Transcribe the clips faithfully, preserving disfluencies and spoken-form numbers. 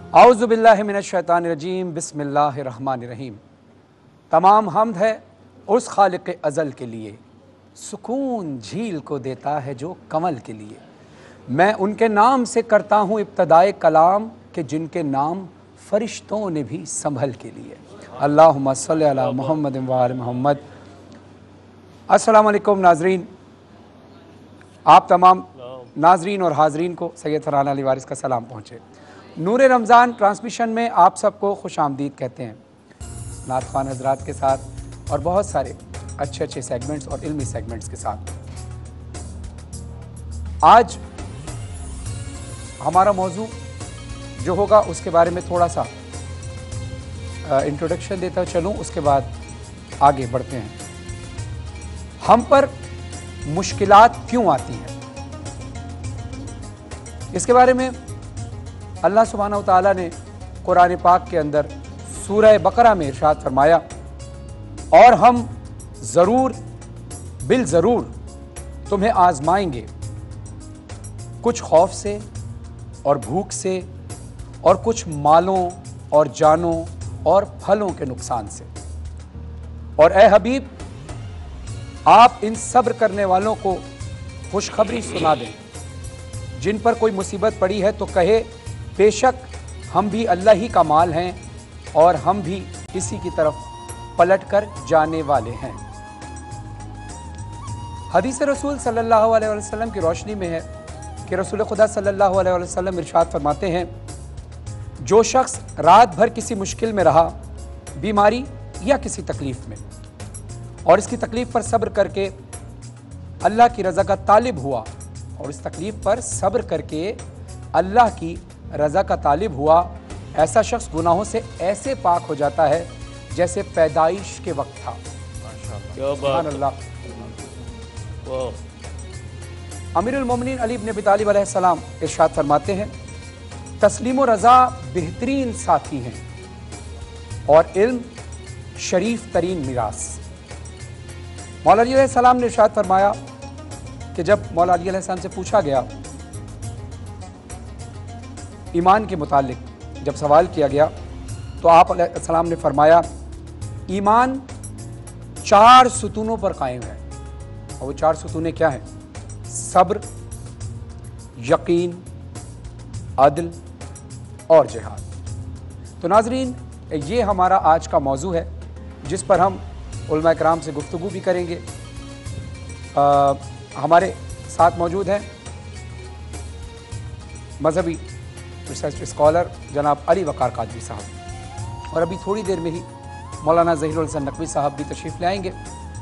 औज़ु बिल्लाहि मिनश्शैतानिर्रजीम बिस्मिल्लाहिर्रहमानिर्रहीम। तमाम हम्द है उस खालिक़ अज़ल के लिए, सुकून झील को देता है जो कमल के लिए। मैं उनके नाम से करता हूँ इब्तदाए कलाम के जिनके नाम फ़रिश्तों ने भी संभल के लिए। अल्लाहुम्मा सल्लि अला मुहम्मद व आले मुहम्मद। अस्सलामु अलैकुम नाज़रीन, आप तमाम नाज़रीन और हाज़रीन को सैयद फरहान अली वारिस का सलाम पहुँचे। नूर रमज़ान ट्रांसमिशन में आप सबको खुश आमदीद कहते हैं, नात ख़्वान हज़रात के साथ और बहुत सारे अच्छे अच्छे सेगमेंट्स और इल्मी सेगमेंट्स के साथ। आज हमारा मौजू जो होगा उसके बारे में थोड़ा सा इंट्रोडक्शन देता चलूँ, उसके बाद आगे बढ़ते हैं। हम पर मुश्किलात क्यों आती हैं, इसके बारे में अल्लाह सुब्हानहू व तआला ने कुरान पाक के अंदर सूरह बकरा में इरशाद फरमाया, और हम ज़रूर बिल ज़रूर तुम्हें आज़माएंगे कुछ खौफ से और भूख से और कुछ मालों और जानों और फलों के नुकसान से। और ए हबीब, आप इन सब्र करने वालों को खुशखबरी सुना दें, जिन पर कोई मुसीबत पड़ी है तो कहे बेशक हम भी अल्लाह ही का माल हैं और हम भी इसी की तरफ पलट कर जाने वाले हैं। हदीस रसूल सल्लल्लाहु अलैहि वसल्लम की रोशनी में है कि रसूल खुदा सल्लल्लाहु अलैहि वसल्लम इरशाद फरमाते हैं, जो शख्स रात भर किसी मुश्किल में रहा, बीमारी या किसी तकलीफ़ में, और इसकी तकलीफ़ पर सब्र करके अल्लाह की रज़ा का तालिब हुआ, और इस तकलीफ़ पर सब्र करके अल्लाह की रज़ा का तालिब हुआ, ऐसा शख्स गुनाहों से ऐसे पाक हो जाता है जैसे पैदाइश के वक्त था। सुभान अल्लाह। अमीरुल मोमिनीन अली इब्न अबी तालिब अलैहिस्सलाम इरशाद फरमाते हैं, तस्लीम व रज़ा बेहतरीन साथी हैं और इल्म शरीफ तरीन मिरास। मौला अली अलैहिस्सलाम ने इरशाद फरमाया कि जब मौला अली अलैहिस्सलाम से पूछा गया ईमान के मुतालिक, जब सवाल किया गया तो आप अलैहिस्सलाम ने फरमाया, ईमान चार सुतूनों पर कायम है, और वो चार सुतूनें क्या हैं? सब्र, यकीन, अदल और जिहाद। तो नाजरीन, ये हमारा आज का मौजू है जिस पर हम उलमा कराम से गुफ्तगू भी करेंगे। आ, हमारे साथ मौजूद हैं मजहबी रिसर्च स्कॉलर जनाब अली वक़ार कादरी साहब, और अभी थोड़ी देर में ही मौलाना ज़हीरुल हसन नकवी साहब भी तशरीफ़ लाएंगे।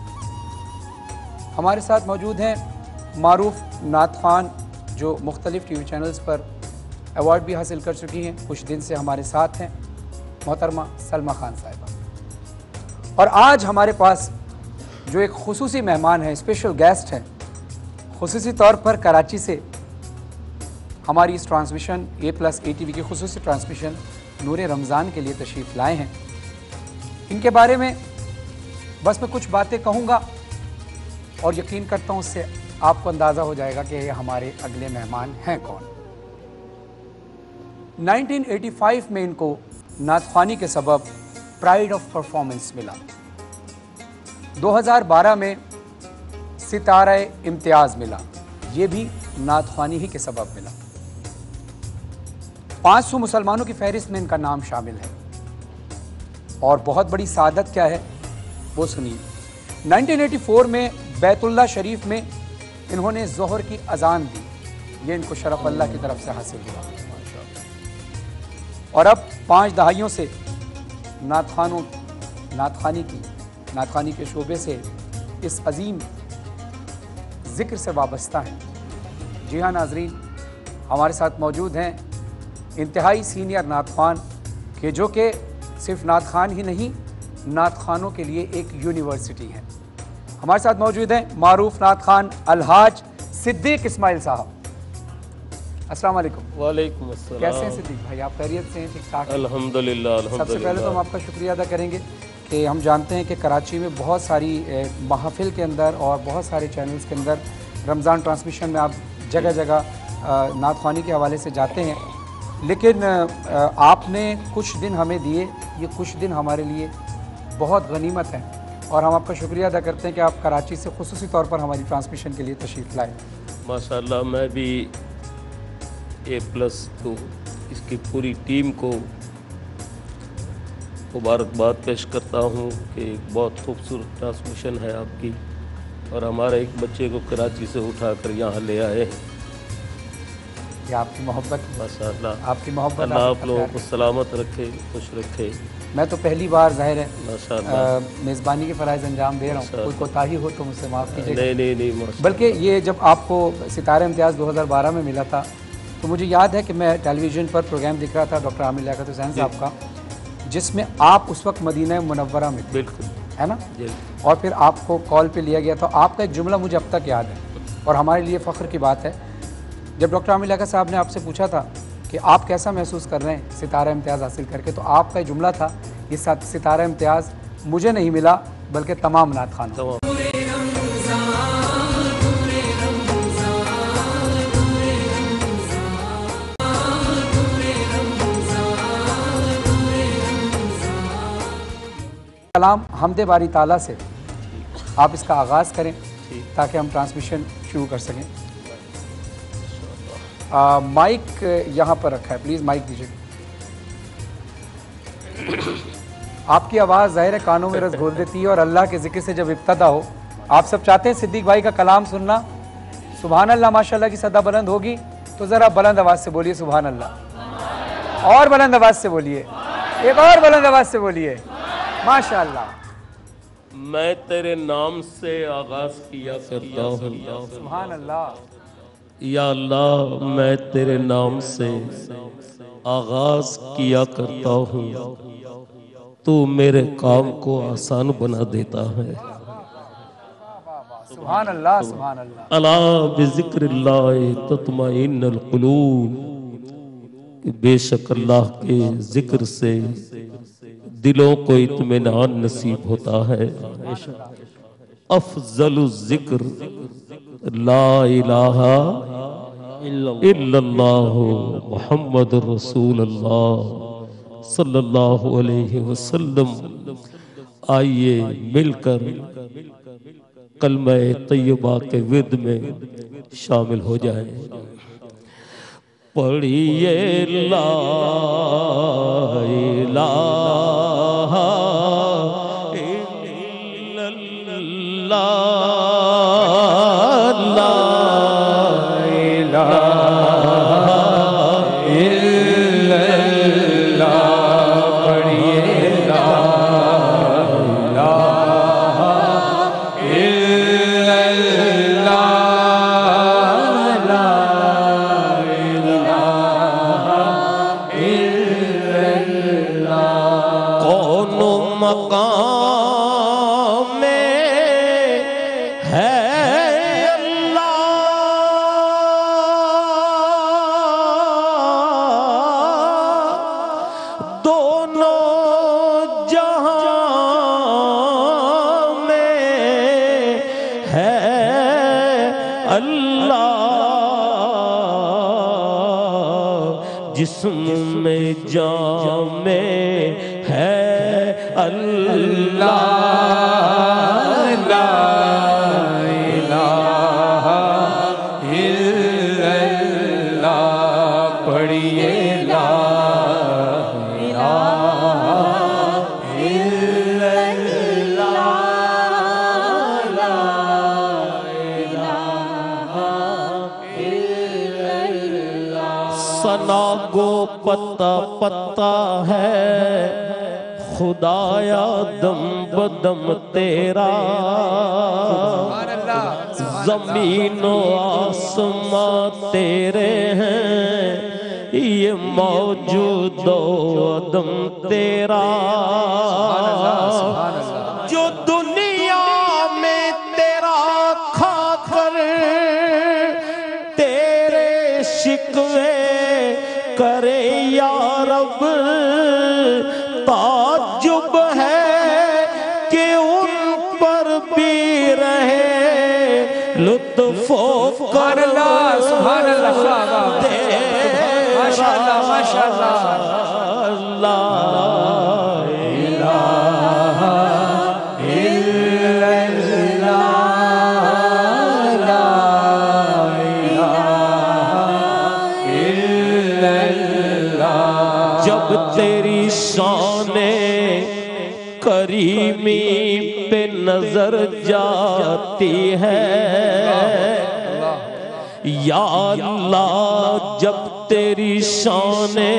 हमारे साथ मौजूद हैं मारूफ नात ख़्वान, जो मुख्तलिफ़ टी वी चैनल्स पर अवार्ड भी हासिल कर चुकी हैं, कुछ दिन से हमारे साथ हैं, मोहतरमा सलमा खान साहिबा। और आज हमारे पास जो एक खुसूसी मेहमान है, स्पेशल गेस्ट हैं, खुसूसी तौर पर कराची से हमारी इस transmission A plus A T V की खुसूसी ट्रांसमिशन नूर रमज़ान के लिए तशरीफ़ लाए हैं। इनके बारे में बस मैं कुछ बातें कहूँगा और यकीन करता हूँ उससे आपको अंदाज़ा हो जाएगा कि ये हमारे अगले मेहमान हैं कौन। नाइनटीन एटी फाइव में इनको नात ख़्वानी के सबब प्राइड ऑफ परफॉर्मेंस मिला। दो हज़ार बारह में सितारे इम्तियाज़ मिला, ये भी नात ख़्वानी ही के सबब मिला। पाँच सौ मुसलमानों की फहरिस्त में इनका नाम शामिल है, और बहुत बड़ी सादत क्या है वो सुनिए। नाइनटीन एटी फोर में बैतुल्लाह शरीफ में इन्होंने ज़ोहर की अजान दी, ये इनको शरफ अल्लाह की तरफ से हासिल हुआ। और अब पाँच दहाइयों से नात ख़्वानों नात ख़्वानी की नात ख़्वानी के शोबे से इस अजीम ज़िक्र से वाबस्ता हैं। जी हाँ नाजरीन, हमारे साथ मौजूद हैं इंतहाई सीनियर नात ख़्वान के, जो कि सिर्फ नात ख़्वान ही नहीं, नात ख़्वानों के लिए एक यूनिवर्सिटी है। हमारे साथ मौजूद हैं मारूफ नात ख़्वान अलहाज सिद्दीक़ इस्माइल साहब। अस्सलाम वालेकुम। वालेकुम अस्सलाम। कैसे हैं सिद्दीक़ भाई, आप खैरियत से हैं? ठीक ठाक? अल्हम्दुलिल्लाह अल्हम्दुलिल्लाह। सबसे पहले तो हम आपका शुक्रिया अदा करेंगे कि हम जानते हैं कि कराची में बहुत सारी महफिल के अंदर और बहुत सारे चैनल्स के अंदर रमज़ान ट्रांसमिशन में आप जगह जगह नात ख़्वानी के हवाले से जाते हैं, लेकिन आपने कुछ दिन हमें दिए, ये कुछ दिन हमारे लिए बहुत गनीमत है और हम आपका शुक्रिया अदा करते हैं कि आप कराची से खुसूसी तौर पर हमारी ट्रांसमिशन के लिए तशरीफ़ लाए। माशाल्लाह, मैं भी ए प्लस तो इसकी पूरी टीम को मुबारकबाद पेश करता हूँ कि एक बहुत खूबसूरत ट्रांसमिशन है आपकी और हमारे एक बच्चे को कराची से उठाकर यहाँ ले आए हैं। ये आपकी मोहब्बत, माशाल्लाह, आपकी मोहब्बत, अल्लाह आप लोगों को सलामत रखे, खुश रखे। मैं तो पहली बार ज़ाहिर है माशाल्लाह मेज़बानी के फ़राइज़ अंजाम दे रहा हूँ, कोई कोताही हो तो मुझसे माफ़ कीजिएगा। नहीं नहीं नहीं माशाल्लाह। बल्कि ये जब आपको सितारा इम्तियाज़ दो हज़ार बारह में मिला था तो मुझे याद है कि मैं टेलीविज़न पर प्रोग्राम दिख रहा था डॉक्टर आमिर लियाकत हुसैन साहब का, जिसमें आप उस वक्त मदीना मुनव्वरा में थे, बिल्कुल, है ना? और फिर आपको कॉल पे लिया गया था। आपका एक जुमला मुझे अब तक याद है और हमारे लिए फ़ख्र की बात है। जब डॉक्टर आमिर लियाकत साहब ने आपसे पूछा था कि आप कैसा महसूस कर रहे हैं सितारा इम्तियाज़ हासिल करके, तो आपका जुमला था, ये सितारा इम्तियाज़ मुझे नहीं मिला बल्कि तमाम नात खानों। कलाम हमदे बारी ताला से आप इसका आगाज़ करें ताकि हम ट्रांसमिशन शुरू कर सकें। आ, माइक यहाँ पर रखा है, प्लीज़ माइक दीजिए। आपकी आवाज़ ज़ाहिर है कानों में रस घोल देती है और अल्लाह के ज़िक्र से जब इब्तदा हो, आप सब चाहते हैं सिद्दीक भाई का कलाम सुनना। सुभान अल्लाह माशाल्लाह की सदा बुलंद होगी, तो ज़रा बुलंद आवाज़ से बोलिए सुभान अल्लाह, और बुलंद आवाज़ से बोलिए, एक और बुलंद आवाज़ से बोलिए माशाल्लाह। मैं तेरे नाम से आगाज़ किया करता हूँ, सुभान अल्लाह। या अल्लाह, मैं तेरे नाम से आगाज़ किया करता हूँ, तू मेरे काम को आसान बना देता है। सुभान अल्लाह, सुभान अल्लाह। अला बिज़िक्रिल्लाहि तत्मइन्नुल क़ुलूब, कि बेशक अल्लाह के जिक्र से दिलों को इत्मीनान नसीब होता है। अफजलु ज़िक्र ला इलाहा इल्लल्लाहु मुहम्मदुर रसूलुल्लाह सल्लल्लाहु अलैहि वसल्लम। आइए मिलकर कलमा तैयबा के विद में शामिल हो जाएं। पढ़िए ला इलाहा इल्लल्लाह, ला इलाहा इल्लल्लाह, पढ़िए ला इलाहा इल्लल्लाह, ला मकाम में है अल्लाह, दोनों जहां में है अल्लाह, जिस्म में जान में है अल्लाह, ला इलाहा इल्लल्लाह, पढ़िए ला इलाहा इल्लल्लाह, ला इलाहा इल्लल्लाह। सना गो पत्ता पत्ता है खुदाया दम बदम तेरा, ज़मीनो आसमां तेरे हैं, ये मौजूदो अदम तेरा। जो दुनिया में तेरा खाकर तेरे शिकवे करे या रब, ताज्जुब है कि उन पर भी रहे लुत्फ़ो करम तेरा। माशाअल्लाह माशाअल्लाह। ला इलाहा इल्लल्लाह, ला इलाहा इल्लल्लाह। जब तेरी शाने करीमी पे नजर जाती है या अल्लाह, जब तेरी शाने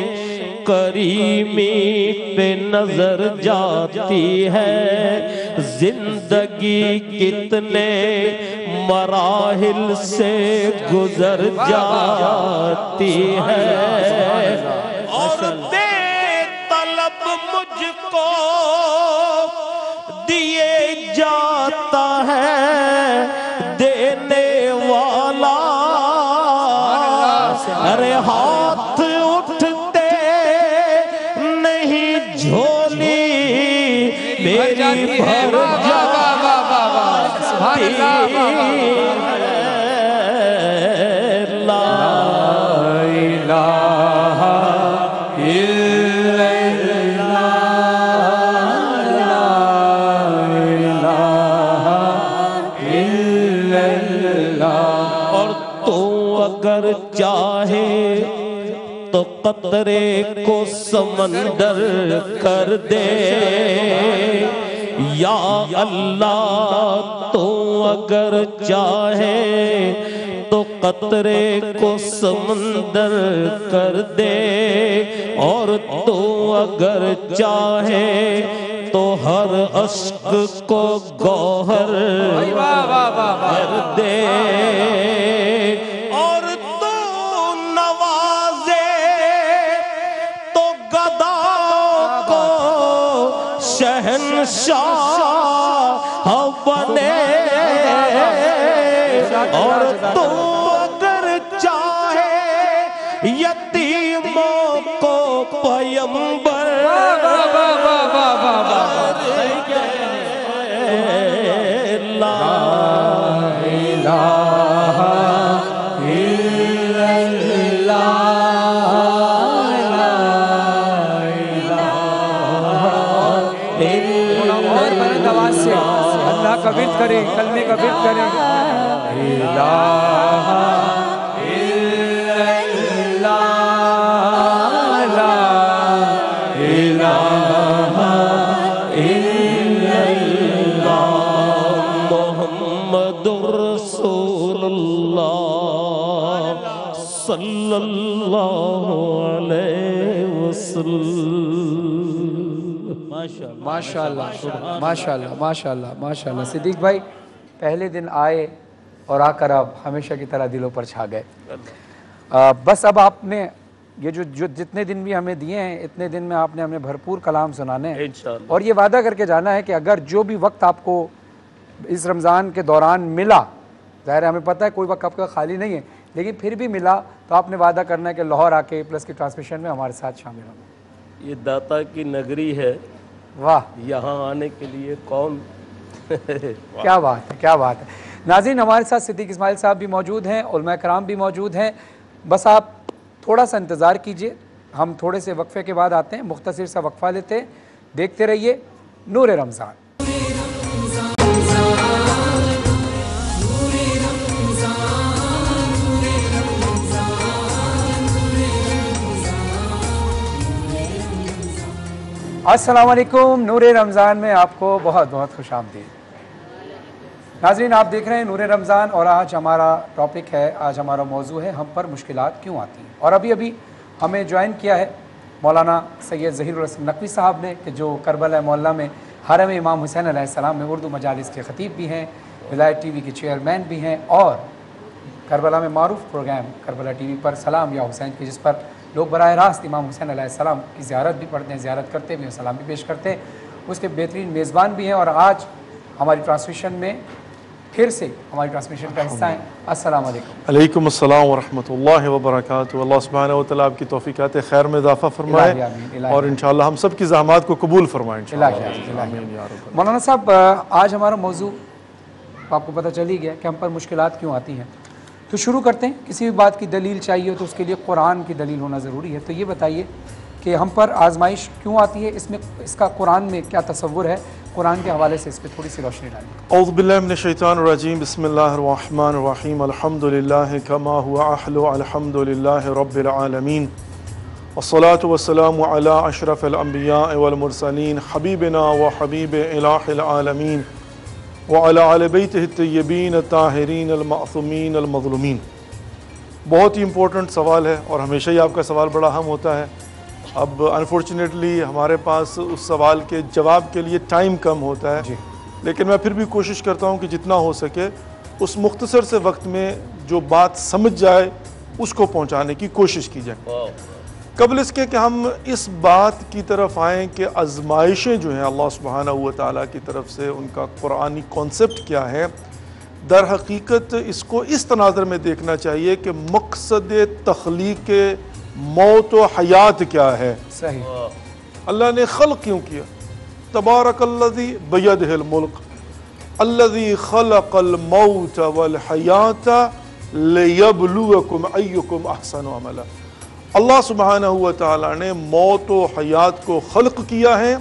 करीमी पे नजर जाती है, जिंदगी कितने मराहिल से गुजर जाती है और बेतलब मुझको दिए जाता है देने वाला। अरे हाथ उठते नहीं झोली मेरी भर जाती है। ला इलाहा इल्लल्लाह। और तू अगर चाहे तो कतरे को समंदर कर दे या अल्लाह, तो अगर चाहे तो कतरे को समंदर कर दे और तो अगर चाहे तो हर अश्क को गौहर कर दे और तू नवाजे तो गदा को शहंशाह बने और तू अगर चाहे यतीमों को पैगंबर ला इलाहा अल्लाह का विर्द करें, कलमे का विर्द करें। इलाहा इल्लल्लाह, ला इलाहा इल्लल्लाह, मुहम्मदुर रसूलुल्लाह सल्लल्लाहु अलैहि वसल्लम। माशाअल्लाह माशाअल्लाह माशाअल्लाह माशाअल्लाह। सिद्दीक भाई पहले दिन आए और आकर आप हमेशा की तरह दिलों पर छा गए। बस अब आपने ये जो जो जितने दिन भी हमें दिए हैं इतने दिन में आपने हमें भरपूर कलाम सुनाने हैं और ये वादा करके जाना है कि अगर जो भी वक्त आपको इस रमज़ान के दौरान मिला, ज़ाहिर है हमें पता है कोई वक्त आपका खाली नहीं है, लेकिन फिर भी मिला तो आपने वादा करना है कि लाहौर आके प्लस की ट्रांसमिशन में हमारे साथ शामिल होना। ये दाता की नगरी है, वाह, यहाँ आने के लिए कौन क्या बात है, क्या बात है। नाज़रीन, हमारे साथ सिद्दीक इस्माइल साहब भी मौजूद हैं, उलमा कराम भी मौजूद हैं। बस आप थोड़ा सा इंतज़ार कीजिए, हम थोड़े से वक्फे के बाद आते हैं, मुख्तसर सा वक्फा लेते हैं। देखते रहिए नूर रमज़ान। अस्सलाम वालेकुम। नूर रमज़ान में आपको बहुत बहुत खुश आमदीद। नाज़रीन, आप देख रहे हैं नूर रमज़ान और आज हमारा टॉपिक है, आज हमारा मौजू है हम पर मुश्किलात क्यों आती हैं। और अभी अभी हमें ज्वाइन किया है मौलाना सैयद ज़हीरुल हसन नकवी साहब ने, कि जो करबला मोहल्ला में हरम इमाम हुसैन अलैहिस्सलाम में उर्दू मजालिस के ख़तीब भी हैं, विलायत टीवी के चेयरमैन भी हैं और करबला में मारूफ प्रोग्राम करबला टीवी पर सलाम या हुसैन की, जिस पर लोग बराह रास्त इमाम हुसैन अलैहिस्सलाम की ज़ियारत भी पढ़ते हैं, ज़ियारत करते भी हैं, सलाम भी पेश करते हैं, उसके बेहतरीन मेज़बान भी हैं और आज हमारी ट्रांसमिशन में फिर से हमारी ट्रांसमिशन का हिस्सा है। अस्सलाम वालेकुम। अलैकुम अस्सलाम व रहमतुल्लाहि व बरकातुहू। अल्लाह सुब्हानहू व तआला आपकी तौफीकात खैर में इजाफा फरमाए और इंशाअल्लाह हम सब की ज़हमात को कबूल फरमाए इंशाअल्लाह। मौलाना साहब, आज हमारा मौजू आपको पता चल ही गया कि हम पर मुश्किलात क्यों आती हैं। तो शुरू करते हैं। किसी भी बात की दलील चाहिए तो उसके लिए कुरान की दलील होना ज़रूरी है। तो ये बताइए कि हम पर आजमाइश क्यों आती है, इसमें इसका कुरान में क्या तसव्वुर है, कुरान के हवाले से इस पर थोड़ी सी रोशनी डालें। औज़ु बिल्लाहि मिनश शैतानिर रजीम, बिस्मिल्लाहिर रहमानिर रहीम, अल्हम्दुलिल्लाहि कमा हुवा अहलु, अल्हम्दुलिल्लाहि रब्बिल आलमीन, वस्सलातु वस्सलामु अला अशरफिल अंबिया वल मुरसलीन, हबीबिना व हबीब इलाहिल आलमीन व अला आले बैतिहि तय्यबीन ताहिरीन अल मासूमीन अल मज़लूमीन। बहुत ही इम्पोर्टेंट सवाल है और हमेशा ही आपका सवाल बड़ा अहम होता है। अब अनफॉर्चुनेटली हमारे पास उस सवाल के जवाब के लिए टाइम कम होता है, लेकिन मैं फिर भी कोशिश करता हूँ कि जितना हो सके उस मुख्तसर से वक्त में जो बात समझ जाए उसको पहुँचाने की कोशिश की जाए। कबल इसके कि हम इस बात की तरफ आएँ कि आजमाइशें जो हैं अल्लाह सुब्हानहू व तआला की तरफ से, उनका कुरानी कॉन्सेप्ट क्या है, दर हकीकत इसको इस तनाज़र में देखना चाहिए कि मकसद तख्लीक मौत व हयात क्या है। सही। अल्लाह ने खल्क क्यों किया? तबारकल्लज़ी बियदिहिल मुल्क अल्लज़ी खलक़ल मौत वल हयात लियब्लुवकुम अय्युकुम अहसनु अमला। अल्लाह सुब्हानहू व तआला ने मौत व हयात को खल्क किया है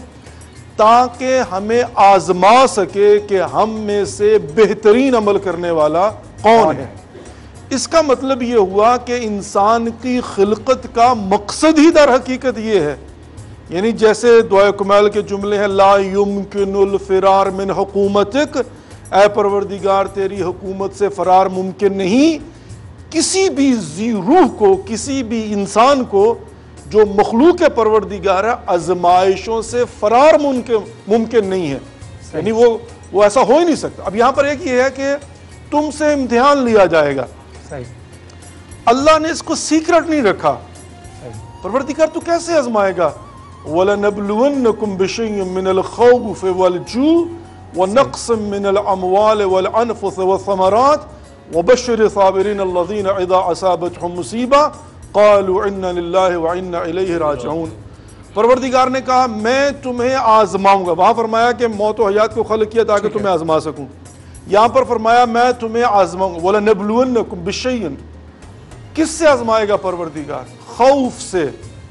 ताकि हमें आजमा सके कि हम में से बेहतरीन अमल करने वाला कौन है। इसका मतलब ये हुआ कि इंसान की खिलकत का मकसद ही दर हकीकत ये है, यानी जैसे दुआ कमाल के जुमले हैं, ला युमकिनुल फिरार मिन हुकूमतिक, ऐ परवरदिगार तेरी हुकूमत से फरार मुमकिन नहीं। किसी भी जी रूह को, किसी भी इंसान को जो मखलूक परवरदिगार है, आजमाइशों से फरार मुमकिन मुमकिन नहीं है, यानी वो वो ऐसा हो ही नहीं सकता। अब यहाँ पर एक ये है कि तुमसे इम्तिहान लिया जाएगा। सही। अल्लाह ने इसको सीक्रेट नहीं रखा। परवरदिगार तू कैसे आजमाएगा? वलनबलुवन्नकुम बिशैइन मिनल खौफ वल जू व नक्सिम मिनल अमवाल वल अनफुस वस्समरात वबश्शिर साबिरीन अल्लज़ीना इज़ा असाबतहुम मुसीबा क़ालू इन्ना लिल्लाहि व इन्ना इलैहि राजिऊन। परवरदिगार ने कहा मैं तुम्हें आजमाऊंगा। वहां फरमाया कि मौत व हयात को खल्क किया ताकि तुम्हें आजमा सकूं। यहाँ पर फरमाया मैं तुम्हें आजमाऊंगा। वलनबलुवन्नकुम बिशैइन, किससे आजमाएगा परवरदिगार? खौफ से,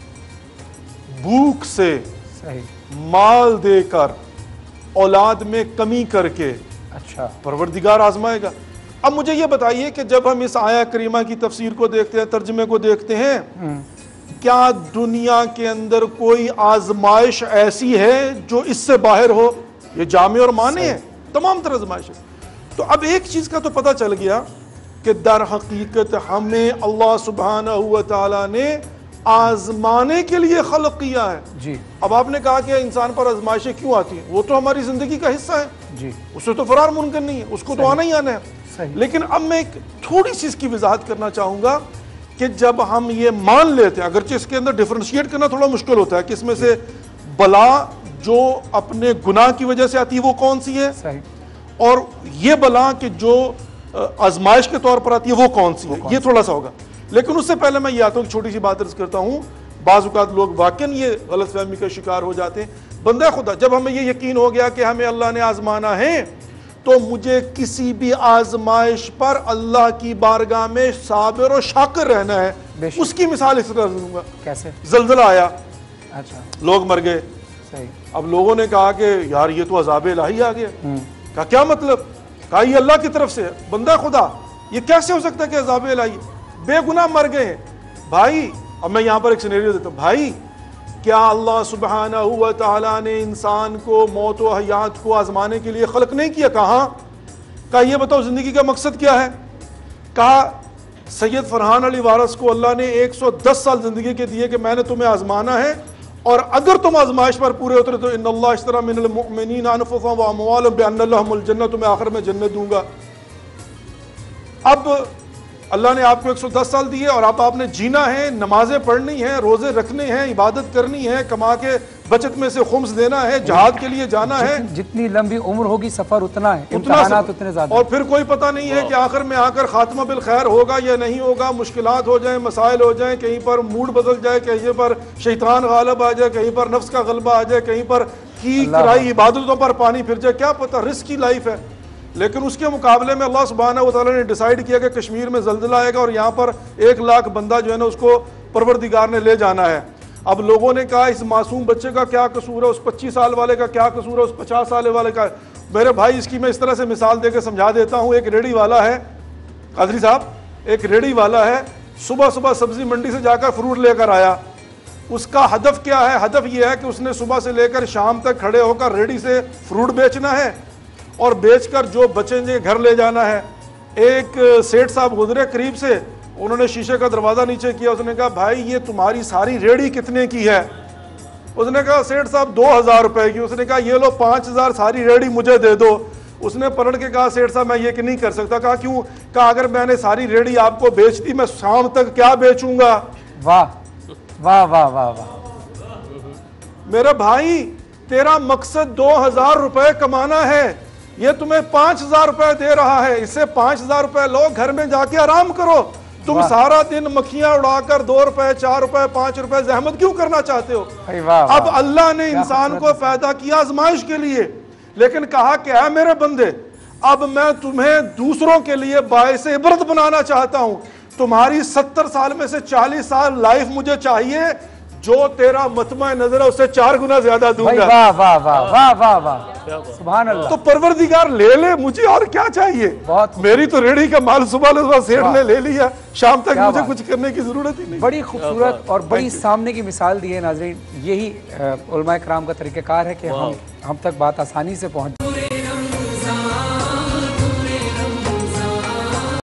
भूख से, सही, माल देकर, औलाद में कमी करके, अच्छा, परवरदिगार आजमाएगा। अब मुझे ये बताइए कि जब हम इस आया करीमा की तफसीर को देखते हैं, तर्जमे को देखते हैं, क्या दुनिया के अंदर कोई आजमाइश ऐसी है जो इससे बाहर हो? ये जामे और माने हैं तमाम तरह आजमाइश। तो अब एक चीज का तो पता चल गया कि दर हकीकत हमें अल्लाह सुब्हानहू व तआला ने आजमाने के लिए खल्क किया है जी। अब आपने कहा कि इंसान पर आजमाइशें क्यों आती हैं? वो तो हमारी जिंदगी का हिस्सा है जी, उससे तो फरार मुमकिन नहीं है, उसको तो आना ही आना है। लेकिन अब मैं एक थोड़ी सी इसकी वजाहत करना चाहूंगा कि जब हम ये मान लेते हैं, अगरचे इसके अंदर डिफ्रेंशिएट करना थोड़ा मुश्किल होता है कि इसमें से बला जो अपने गुनाह की वजह से आती है वो कौन सी है, सही, और ये बला कि जो आजमाइश के तौर पर आती है वो कौन सी है, ये थोड़ा सा होगा। लेकिन उससे पहले मैं ये आता हूँ छोटी सी बात अर्ज करता हूँ। बाज़ औक़ात लोग वाकई ये गलतफहमी का शिकार हो जाते हैं। बंदा खुदा, जब हमें ये यकीन हो गया कि हमें अल्लाह ने आजमाना है, तो मुझे किसी भी आजमाइश पर अल्लाह की बारगाह में साबिर और शाकिर रहना है। उसकी मिसाल इस तरह दूंगा। कैसे? जल्जला आया, अच्छा, लोग मर गए। सही। अब लोगों ने कहा कि यार ये तो अज़ाब इलाही आ गया। कहा क्या मतलब? कहा ये अल्लाह की तरफ से है। बंदा खुदा, ये कैसे हो सकता है कि अज़ाब इलाही? बेगुनाह मर गए भाई। अब मैं यहाँ पर एक सिनेरियो देता हूँ। भाई, क्या अल्लाह सुब्हानहू व तआला ने इंसान को मौत व हयात को आजमाने के लिए खल्क नहीं किया? कहा कहा ये बताओ जिंदगी का मकसद क्या है? कहा सैयद फरहान अली वारस को अल्लाह ने एक सौ दस साल जिंदगी के दिए कि मैंने तुम्हें आजमाना है, और अगर तुम आजमाइश पर पूरे उतरे तो इन्नल्लाह इश्तरा मिनल मुमिनीना अनफुसहुम व अमवालहुम बिअन्ना लहुमुल जन्नह, तुम्हें आखिर में जन्नत दूंगा। अब अल्लाह ने आपको एक सौ दस साल दिए और आप आपने जीना है, नमाजें पढ़नी है, रोजे रखने हैं, इबादत करनी है, कमा के बचत में से खुम्स देना है, जहाद के लिए जाना है। जितनी लंबी उम्र होगी सफर उतना है, इम्तिहानात उतने ज्यादा, और फिर कोई पता नहीं है कि आखिर में आकर खात्मा बिल खैर होगा या नहीं होगा, मुश्किलात हो जाए, मसाइल हो जाए, कहीं पर मूड बदल जाए, कहीं पर शैतान गालिब आ जाए, कहीं पर नफ्स का गलबा आ जाए, कहीं पर की कराई इबादतों पर पानी फिर जाए, क्या पता। रिस्क की लाइफ है। लेकिन उसके मुकाबले में अल्लाह सुब्हानहू व तआला ने डिसाइड किया कि कश्मीर में जल्जला आएगा और यहाँ पर एक लाख बंदा जो है ना उसको परवरदिगार ने ले जाना है। अब लोगों ने कहा इस मासूम बच्चे का क्या कसूर है, उस पच्चीस साल वाले का क्या कसूर है, उस पचास साल वाले का। मेरे भाई इसकी मैं इस तरह से मिसाल देकर समझा देता हूँ। एक रेडी वाला है, कादरी साहब, एक रेडी वाला है, सुबह सुबह सब्जी मंडी से जाकर फ्रूट लेकर आया। उसका हदफ क्या है? हदफ यह है कि उसने सुबह से लेकर शाम तक खड़े होकर रेडी से फ्रूट बेचना है और बेचकर जो बचेंगे घर ले जाना है। एक सेठ साहब गुजरे करीब से, उन्होंने शीशे का दरवाज़ा नीचे किया। उसने कहा भाई ये तुम्हारी सारी रेडी कितने की है? उसने कहा सेठ साहब दो हज़ार रुपए की। उसने कहा ये लो पाँच हज़ार सारी रेडी मुझे दे दो। उसने पलट के कहा सेठ साहब मैं ये कि नहीं कर सकता। कहा क्यों? कहा अगर मैंने सारी रेडी आपको बेच दी मैं शाम तक क्या बेचूंगा। वाह वाह वाह वाह वाह। मेरे भाई तेरा मकसद दो हजार रुपए कमाना है, ये तुम्हें पांच हजार रुपए दे रहा है, इससे पांच हजार रुपए लो, घर में जाके आराम करो। तुम सारा दिन मक्खियां उड़ाकर दो रुपए चार रुपए पांच रुपए जहमत क्यों करना चाहते हो? वाह, वाह। अब अल्लाह ने इंसान को पैदा किया आजमाइश के लिए, लेकिन कहा कि है मेरे बंदे अब मैं तुम्हें दूसरों के लिए बाइस इबरत बनाना चाहता हूं। तुम्हारी सत्तर साल में से चालीस साल लाइफ मुझे चाहिए, जो तेरा मतमा नजर है उससे चार गुना ज्यादा दूंगा। वाह वाह वाह वाह वाह वाह, सुभान अल्लाह। तो परवरदिगार ले ले, मुझे और क्या चाहिए? बहुत मेरी तो रेडी का माल सुबह सुबह सेठ ने ले लिया, शाम तक मुझे बात। कुछ करने की जरूरत ही नहीं। बड़ी खूबसूरत और बड़ी सामने की मिसाल दी है नाज़रीन। यही उलमा कराम का तरीक़ाकार है कि हम हम तक बात आसानी से पहुंच